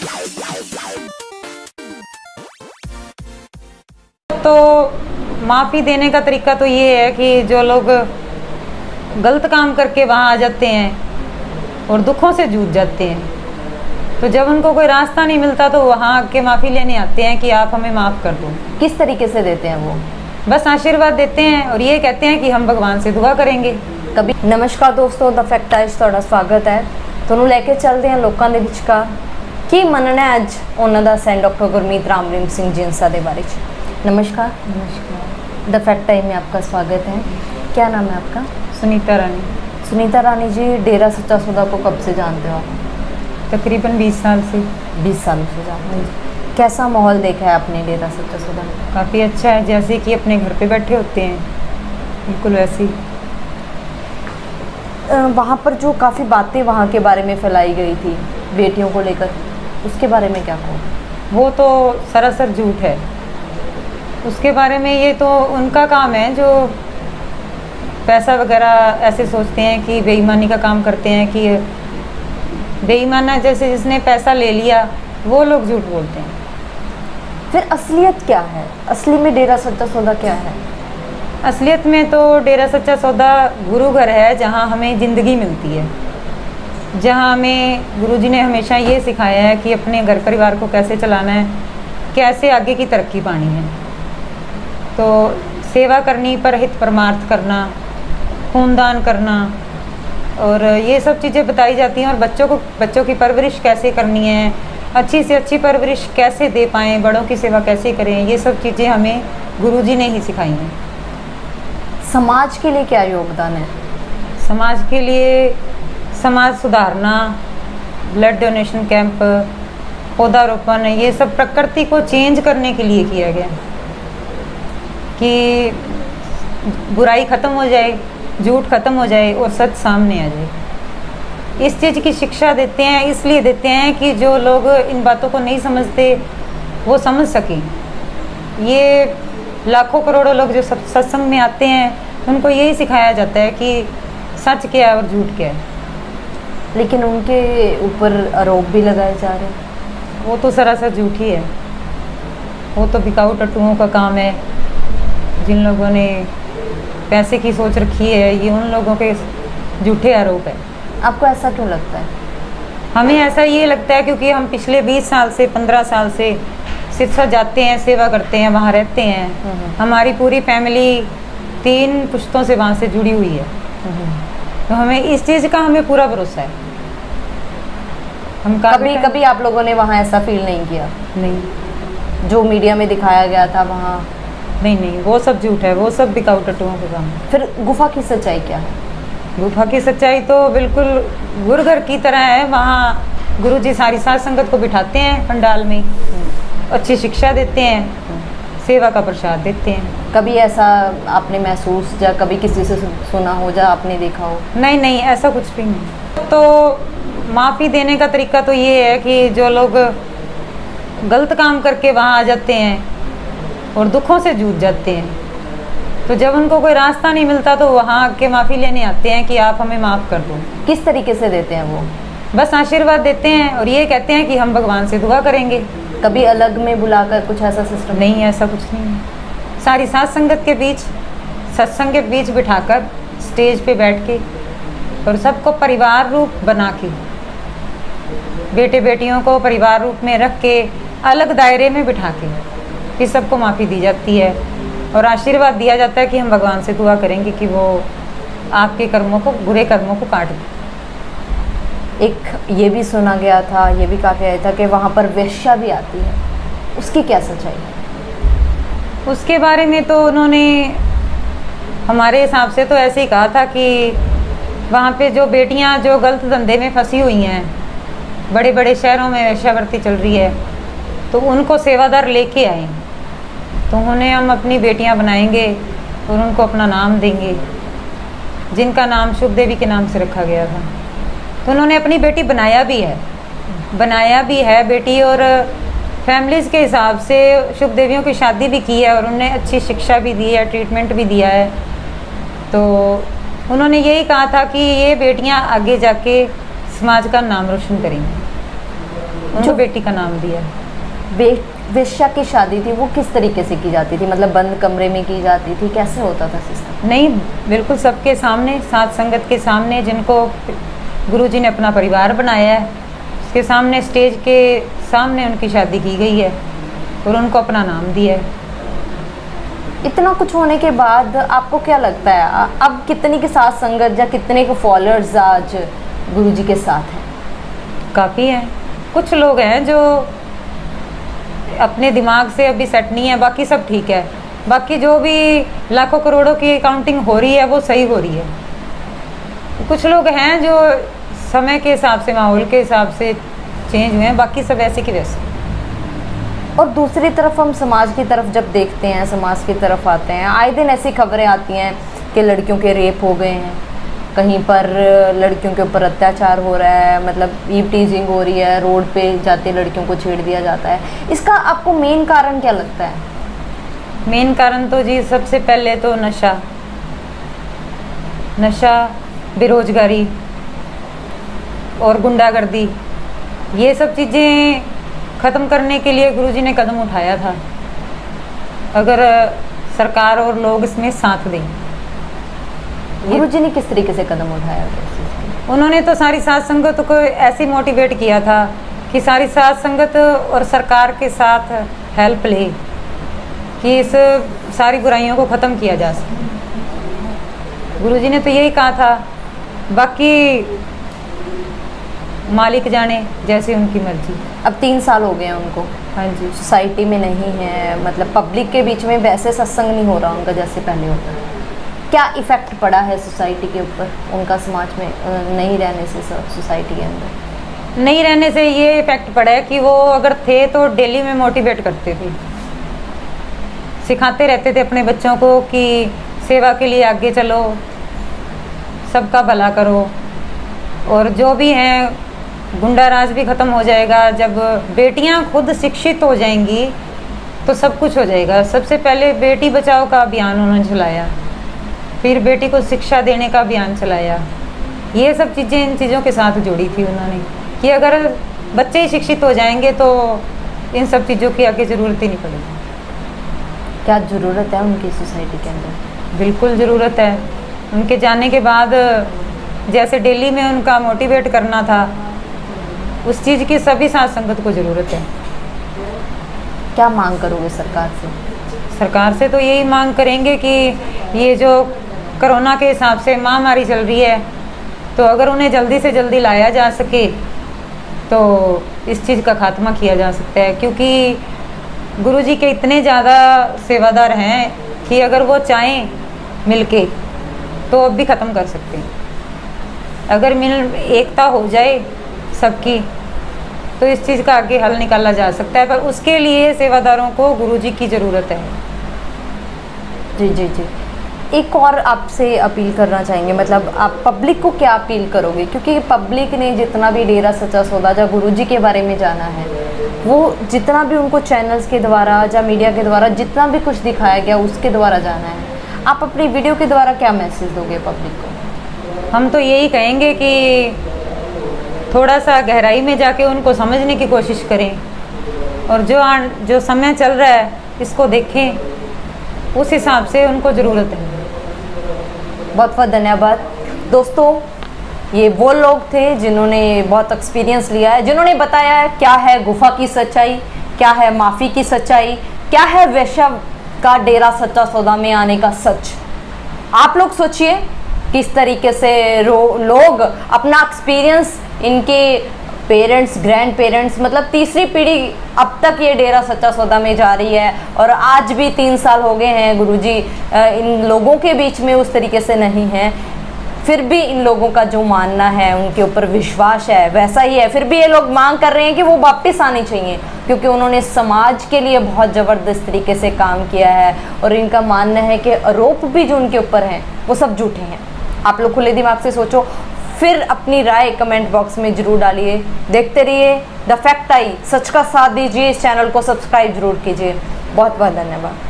तो माफ़ी देने का तरीका तो ये है कि जो लोग गलत काम करके वहाँ आ जाते हैं और दुखों से जूझ जाते हैं, तो जब उनको कोई रास्ता नहीं मिलता तो वहाँ आके माफ़ी लेने आते हैं कि आप हमें माफ़ कर दो। किस तरीके से देते हैं वो? बस आशीर्वाद देते हैं और ये कहते हैं कि हम भगवान से दुआ करेंगे। कभी नमस्कार दोस्तों, द फैक्ट आज ਤੁਹਾਡਾ स्वागत है। ਤੁਹਾਨੂੰ ਲੈ ਕੇ ਚੱਲਦੇ ਹਾਂ ਲੋਕਾਂ ਦੇ ਵਿਚਕਾਰ ਕੀ ਮੰਨਣਾ ਹੈ ਅੱਜ ਉਹਨਾਂ ਦਾ ਸੈਂਡ ਡਾਕਟਰ ਗੁਰਮੀਤ ਰਾਮਰਿਮ ਸਿੰਘ ਜਿੰਸਾ ਦੇ बारे में। नमस्कार। नमस्कार। द फैक्ट टाइम में आपका स्वागत है। क्या नाम है आपका? सुनीता रानी। सुनीता रानी जी, डेरा सच्चा सौदा को कब से जानते हो आप? तकरीबन 20 साल से। 20 सालों से जानते हैं। कैसा माहौल देखा है आपने डेरा सच्चा सौदा में? काफ़ी अच्छा है, जैसे कि अपने घर पे बैठे होते हैं, बिल्कुल वैसे ही। वहाँ पर जो काफ़ी बातें वहाँ के बारे में फैलाई गई थी बेटियों को लेकर, उसके बारे में क्या कहो? वो तो सरासर झूठ है। उसके बारे में ये तो उनका काम है जो पैसा वगैरह ऐसे सोचते हैं कि बेईमानी का काम करते हैं, कि बेईमाना जैसे जिसने पैसा ले लिया वो लोग झूठ बोलते हैं। फिर असलियत क्या है? असली में डेरा सच्चा सौदा क्या है? असलियत में तो डेरा सच्चा सौदा गुरु घर है, जहाँ हमें ज़िंदगी मिलती है, जहाँ हमें गुरुजी ने हमेशा ये सिखाया है कि अपने घर परिवार को कैसे चलाना है, कैसे आगे की तरक्की पानी है। तो सेवा करनी, परहित परमार्थ करना, खूनदान करना और ये सब चीज़ें बताई जाती हैं। और बच्चों की परवरिश कैसे करनी है, अच्छी से अच्छी परवरिश कैसे दे पाएँ, बड़ों की सेवा कैसे करें, ये सब चीज़ें हमें गुरुजी ने ही सिखाई हैं। समाज के लिए क्या योगदान है? समाज के लिए समाज सुधारना, ब्लड डोनेशन कैंप, पौधारोपण, ये सब प्रकृति को चेंज करने के लिए किया गया कि बुराई ख़त्म हो जाए, झूठ ख़त्म हो जाए और सच सामने आ जाए। इस चीज़ की शिक्षा देते हैं, इसलिए देते हैं कि जो लोग इन बातों को नहीं समझते वो समझ सकें। ये लाखों करोड़ों लोग जो सत्संग में आते हैं उनको यही सिखाया जाता है कि सच क्या है और झूठ क्या है। लेकिन उनके ऊपर आरोप भी लगाए जा रहे हैं। वो तो सरासर झूठ ही है। वो तो बिकाऊ टट्टुओं का काम है। जिन लोगों ने पैसे की सोच रखी है, ये उन लोगों के झूठे आरोप है। आपको ऐसा क्यों लगता है? हमें ऐसा ये लगता है क्योंकि हम पिछले 20 साल से 15 साल से सिरसा जाते हैं, सेवा करते हैं, वहाँ रहते हैं। हमारी पूरी फैमिली 3 पुश्तों से वहाँ से जुड़ी हुई है। तो हमें इस चीज़ का हमें पूरा भरोसा है। हम कभी आप लोगों ने वहाँ ऐसा फील नहीं किया? नहीं। जो मीडिया में दिखाया गया था वहाँ? नहीं, वो सब झूठ है, वो सब बिकाऊ टट्टुओं का काम है। फिर गुफा की सच्चाई क्या है? गुफा की सच्चाई तो बिल्कुल गुरुघर की तरह है। वहाँ गुरुजी सारी साध संगत को बिठाते हैं पंडाल में, अच्छी शिक्षा देते हैं, सेवा का प्रसाद देते हैं। कभी ऐसा आपने महसूस या कभी किसी से सुना हो या आपने देखा हो? नहीं, ऐसा कुछ भी नहीं। तो माफ़ी देने का तरीका तो ये है कि जो लोग गलत काम करके वहाँ आ जाते हैं और दुखों से जूझ जाते हैं, तो जब उनको कोई रास्ता नहीं मिलता तो वहाँ आके माफ़ी लेने आते हैं कि आप हमें माफ़ कर दो। किस तरीके से देते हैं वो? बस आशीर्वाद देते हैं और ये कहते हैं कि हम भगवान से दुआ करेंगे। कभी अलग में बुलाकर कुछ ऐसा सिस्टम? नहीं, ऐसा कुछ नहीं है। सारी साध संगत के बीच, सत्संग के बीच बिठाकर स्टेज पे बैठ के और सबको परिवार रूप बना के, बेटे बेटियों को परिवार रूप में रख के अलग दायरे में बिठा के फिर सबको माफ़ी दी जाती है और आशीर्वाद दिया जाता है कि हम भगवान से दुआ करेंगे कि वो आपके कर्मों को, बुरे कर्मों को काट दें। एक ये भी सुना गया था, ये भी काफ़ी आया था कि वहाँ पर वेश्या भी आती है, उसकी क्या सच्चाई है? उसके बारे में तो उन्होंने हमारे हिसाब से तो ऐसे ही कहा था कि वहाँ पे जो बेटियाँ जो गलत धंधे में फंसी हुई हैं, बड़े बड़े शहरों में वेश्यावृत्ति चल रही है, तो उनको सेवादार लेके आए, तो उन्हें हम अपनी बेटियाँ बनाएंगे और उनको अपना नाम देंगे, जिनका नाम शुभ देवी के नाम से रखा गया था। तो उन्होंने अपनी बेटी बनाया भी है बेटी, और फैमिलीज़ के हिसाब से शुभ देवियों की शादी भी की है और उन्हें अच्छी शिक्षा भी दी है, ट्रीटमेंट भी दिया है। तो उन्होंने यही कहा था कि ये बेटियां आगे जाके समाज का नाम रोशन करेंगी। उनको बेटी का नाम दिया। वेश्या की शादी थी वो किस तरीके से की जाती थी, मतलब बंद कमरे में की जाती थी, कैसे होता था सिस्टम? नहीं, बिल्कुल सबके सामने, साथ संगत के सामने, जिनको गुरुजी ने अपना परिवार बनाया है उसके सामने, स्टेज के सामने उनकी शादी की गई है और उनको अपना नाम दिया है। इतना कुछ होने के बाद आपको क्या लगता है अब कितनी के साथ संगत या कितने के फॉलोअर्स आज गुरुजी के साथ हैं? काफ़ी हैं। कुछ लोग हैं जो अपने दिमाग से अभी सेट नहीं है, बाकी सब ठीक है। बाकी जो भी लाखों करोड़ों की काउंटिंग हो रही है वो सही हो रही है। कुछ लोग हैं जो समय के हिसाब से, माहौल के हिसाब से चेंज हुए हैं, बाकी सब ऐसे की वैसे। और दूसरी तरफ हम समाज की तरफ जब देखते हैं, समाज की तरफ आते हैं, आए दिन ऐसी खबरें आती हैं कि लड़कियों के रेप हो गए हैं, कहीं पर लड़कियों के ऊपर अत्याचार हो रहा है, मतलब ईव टीजिंग हो रही है, रोड पे जाते लड़कियों को छेड़ दिया जाता है। इसका आपको मेन कारण क्या लगता है? मेन कारण तो जी सबसे पहले तो नशा, बेरोजगारी और गुंडागर्दी, ये सब चीज़ें ख़त्म करने के लिए गुरुजी ने कदम उठाया था। अगर सरकार और लोग इसमें साथ दें। गुरुजी ने किस तरीके से कदम उठाया? उन्होंने तो सारी साध संगत को ऐसे मोटिवेट किया था कि सारी साध संगत और सरकार के साथ हेल्प ले कि इस सारी बुराइयों को ख़त्म किया जा सके। गुरुजी ने तो यही कहा था, बाकी मालिक जाने, जैसे उनकी मर्जी। अब 3 साल हो गए हैं उनको। हाँ जी। सोसाइटी में नहीं है, मतलब पब्लिक के बीच में वैसे सत्संग नहीं हो रहा उनका जैसे पहले होता है। क्या इफ़ेक्ट पड़ा है सोसाइटी के ऊपर उनका, समाज में नहीं रहने से, सोसाइटी के अंदर नहीं रहने से ये इफ़ेक्ट पड़ा है कि वो अगर थे तो डेली में मोटिवेट करते थे, सिखाते रहते थे अपने बच्चों को कि सेवा के लिए आगे चलो, सबका भला करो, और जो भी हैं गुंडा राज भी ख़त्म हो जाएगा। जब बेटियां खुद शिक्षित हो जाएंगी तो सब कुछ हो जाएगा। सबसे पहले बेटी बचाओ का अभियान उन्होंने चलाया, फिर बेटी को शिक्षा देने का अभियान चलाया। ये सब चीज़ें इन चीज़ों के साथ जोड़ी थी उन्होंने कि अगर बच्चे ही शिक्षित हो जाएंगे तो इन सब चीज़ों की आगे ज़रूरत ही नहीं पड़ेगी। क्या ज़रूरत है उनकी सोसाइटी के अंदर? बिल्कुल ज़रूरत है। उनके जाने के बाद जैसे दिल्ली में उनका मोटिवेट करना था, उस चीज़ की सभी साथ संगत को ज़रूरत है। क्या मांग करोगे सरकार से? सरकार से तो यही मांग करेंगे कि ये जो कोरोना के हिसाब से महामारी चल रही है, तो अगर उन्हें जल्दी से जल्दी लाया जा सके तो इस चीज़ का खात्मा किया जा सकता है। क्योंकि गुरुजी के इतने ज़्यादा सेवादार हैं कि अगर वो चाहें मिलके तो अब भी ख़त्म कर सकते हैं। अगर एकता हो जाए सबकी तो इस चीज़ का आगे हल निकाला जा सकता है, पर उसके लिए सेवादारों को गुरुजी की ज़रूरत है। जी जी जी। एक और आपसे अपील करना चाहेंगे, मतलब आप पब्लिक को क्या अपील करोगे? क्योंकि पब्लिक ने जितना भी डेरा सच्चा सौदा या गुरुजी के बारे में जाना है, वो जितना भी उनको चैनल्स के द्वारा या मीडिया के द्वारा जितना भी कुछ दिखाया गया उसके द्वारा जाना है। आप अपनी वीडियो के द्वारा क्या मैसेज दोगे पब्लिक को? हम तो यही कहेंगे कि थोड़ा सा गहराई में जाके उनको समझने की कोशिश करें, और जो समय चल रहा है इसको देखें, उस हिसाब से उनको ज़रूरत है। बहुत बहुत धन्यवाद दोस्तों। ये वो लोग थे जिन्होंने बहुत एक्सपीरियंस लिया है, जिन्होंने बताया है क्या है गुफा की सच्चाई, क्या है माफ़ी की सच्चाई, क्या है वैश्य का डेरा सच्चा सौदा में आने का सच। आप लोग सोचिए किस तरीके से लोग अपना एक्सपीरियंस, इनके पेरेंट्स, ग्रैंड पेरेंट्स, मतलब तीसरी पीढ़ी अब तक ये डेरा सच्चा सौदा में जा रही है, और आज भी 3 साल हो गए हैं गुरुजी इन लोगों के बीच में उस तरीके से नहीं है। फिर भी इन लोगों का जो मानना है, उनके ऊपर विश्वास है वैसा ही है। फिर भी ये लोग मांग कर रहे हैं कि वो वापस आने चाहिए, क्योंकि उन्होंने समाज के लिए बहुत ज़बरदस्त तरीके से काम किया है, और इनका मानना है कि आरोप भी जो उनके ऊपर हैं वो सब झूठे हैं। आप लोग खुले दिमाग से सोचो, फिर अपनी राय कमेंट बॉक्स में ज़रूर डालिए। देखते रहिए द फैक्ट आई, सच का साथ दीजिए। इस चैनल को सब्सक्राइब जरूर कीजिए। बहुत बहुत धन्यवाद।